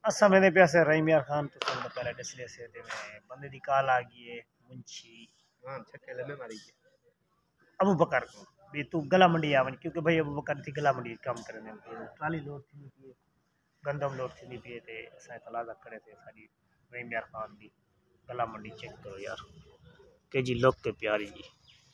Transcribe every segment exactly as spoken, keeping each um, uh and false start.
असा मैंने पैसे रहीम यार खान तो सब पहले डिस्ले से थे मैं बंदे दी कॉल आ गई है मुंशी हां छक्के लम्बे मारी गए अबू बकर को भी तू गला मंडी आवन क्योंकि भाई अबू बकर थी गला मंडी काम करने ट्राली लोड थी नहीं गंदम लोड थी नहीं पिए थे असा तलाजा करे थे साडी रहीम यार खान दी गला मंडी चेक करो यार के जी लोग के प्यारी जी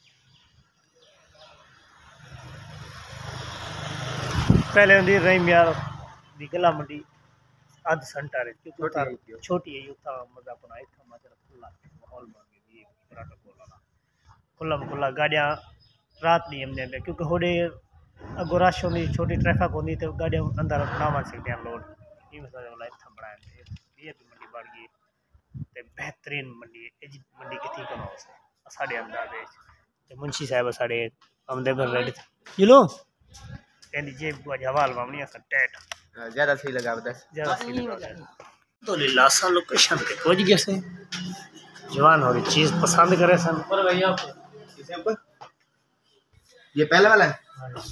पहले होंदी रहीम यार दी गला मंडी अध सेंटर है क्योंकि छोटी है युथा मजा अपना इतना मजा खुला माहौल मांगे ये पराठा बोला खुला खुला गाड़ियां रात नहीं हमने में क्योंकि होड़े अगो रश होंदी छोटी ट्रैफिक होंदी तो गाड़ियां अंदर ना मान सकते हैं लोड ये मसला वाला इतना बड़ा है ये भी मंडी बढ़ गई ते बेहतरीन मंडी है जी मंडी कितनी कम है साढ़े अंदाजे ते मुंशी साहब साढ़े आमदे पर रेडी ये लो कहंदी जेब को हवाल मामनी अस टेट ज्यादा सही लगा बस ज्यादा सही लगा तो लीलासा लोकेशन पे पहुंच गए से जवान हो रही चीज पसंद करे सन पर भैया आपको ये पहले वाला है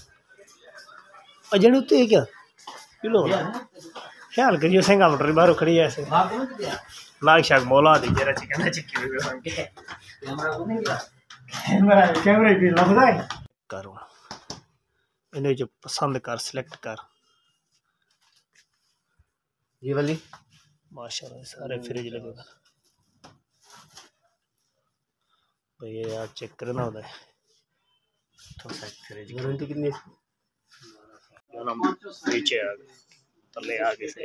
अजन उते है क्या किलो ख्याल करियो सेंगा मोटर बाहर खड़ी है ऐसे लाग शाक मौला दी जरा चिकन चिक्की हुई कैमरा को नहीं गया कैमरा कैमरे भी लगदा है करो इन्हें जो पसंद कर सिलेक्ट कर ये वाली माशाल्लाह सारे फ्रिज लगे भाई ये यार चेक करना होता है तो साइड फ्रिज गारंटी कितनी है ना नीचे आ गए तले आगे से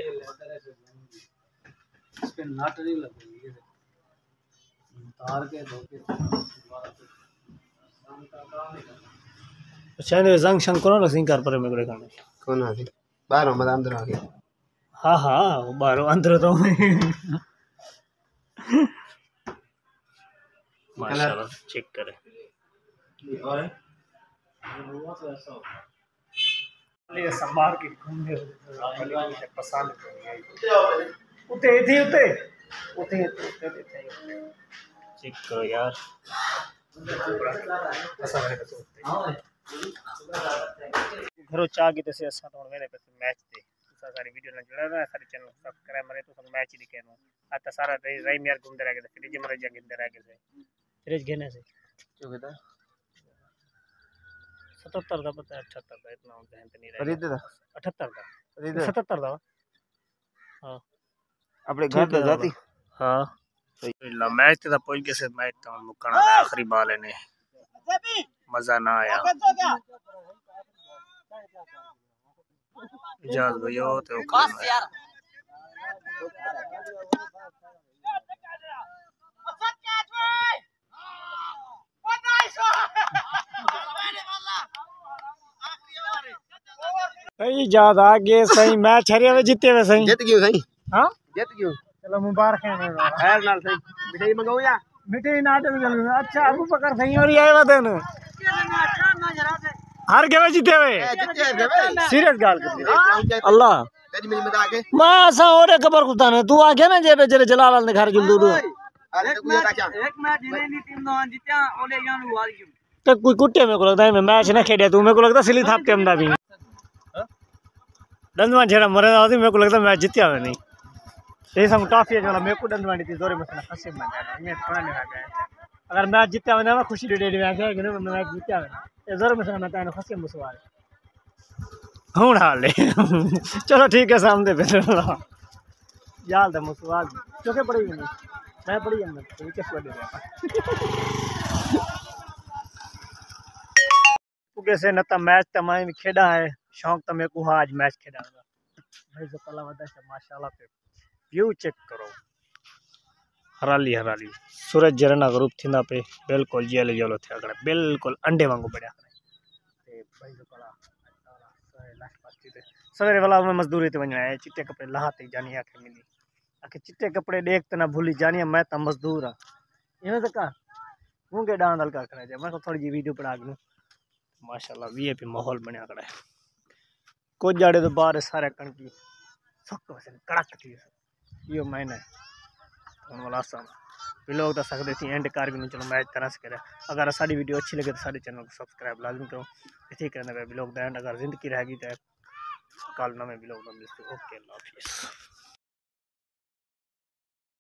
इस पे नट नहीं लगी है तार के धोके अच्छा ने जंग शंग करो ना सिंह कर पर मेरे खाने कौन आ गई बाहर मत अंदर आ गया हाँ हाँ बाहर अंदर तो माशाल्लाह चेक करें और ये संभाल के घूमने मुझे पसंद उते थी उते उते उते चेक करो यार घरों चाह की तसे असा तो मेरे पे मैच थे तुसा सारी वीडियो ना जुड़ा ना सारे चैनल सब्सक्राइब मरे तो सब मैच ही दिखे नो आता सारा रहीम यार घूमते रह गए फ्रिज मरे जा गिनते रह गए फ्रिज घेने से क्यों कहता सतहत्तर का पता है अठहत्तर का इतना ध्यान नहीं रहा खरीदे था अठहत्तर का खरीदे सतहत्तर का हां अपने घर पे जाती हां ला मैच तो पहुंच गए से मैच तो मुकना आखिरी बॉल है ने मजा ना आया इजाज भैया तो बस यार सही याद आ गए सही मैच हरिया में जीते हुए सही जीत गयो सही हां जीत गयो चलो मुबारक है खैर नाल सही मिठाई मंगाओ या मिठाई नाटे में चलो अच्छा अबू बकर सही और आए वदन हार गए जीते हुए सीरियस गाल कर अल्लाह तेरी मेरी मत आके मैं सा और खबर कुता ने तू आ गया ना जे बेचारे जलालाल ने घर जुल दूर एक मैच एक मैच जिने टीम नो जीत्या ओले यान हार गयो तो कोई कुट्टे में को लगता है मैं मैच ना खेड़या तू मेरे को लगता सिली थापते हमदा भी दंदवा जेड़ा मरे आदमी मेरे को लगता मैच जीत्या है नहीं ये सब काफी वाला मेरे को दंदवा दी जोरे मसला खसे में मैं थोड़ा नहीं आ गया अगर मैच जीत्या है ना मैं खुशी दे दे मैं क्या कि मैं मैच जीत्या है ये जोरे मसला मैं ताने खसे मुसवाल हूं हाल चलो ठीक है सामने पे यार द मुसवाल चोके पड़ी नहीं मैं पड़ी है मैं कैसे दे रहा कैसे न तो मैच तो मैं खेड़ा है शौक तो मेरे को आज मैच खेडाऊंगा भाई जो कला वदा है माशाल्लाह पे व्यू चेक करो हराली हराली सूरज जरना ग्रुप थिंदा पे बिल्कुल जेल जेलो थे अगले बिल्कुल अंडे वांगू बढ़िया ते भाई जो कला लास्ट पास्ती ते सवेरे वाला में मजदूरी ते वणा है चिट्टे कपड़े लहाते जानी आके मिली आके चिट्टे कपड़े देख त ना भूली जानी मैं तो मजदूर हां इने तक मुंगे डांडल का करे मैं थोड़ी जी वीडियो पड़ा गनु माशाल्लाह वीआईपी माहौल बनया खड़ा है कुछ जाड़े तो बाहर सारे कणकी सख्त वैसे कड़क थी यो महीना हम वाला आसान लोग तो सकते थी एंड कार भी नहीं चलो मैच तरह से करे अगर सारी वीडियो अच्छी लगे तो सारे चैनल को सब्सक्राइब लाजमी करो इसी करने ब्लॉग द एंड अगर जिंदगी रहेगी तो कल नवे ब्लॉग में मिलते ओके अल्लाह हाफिज़।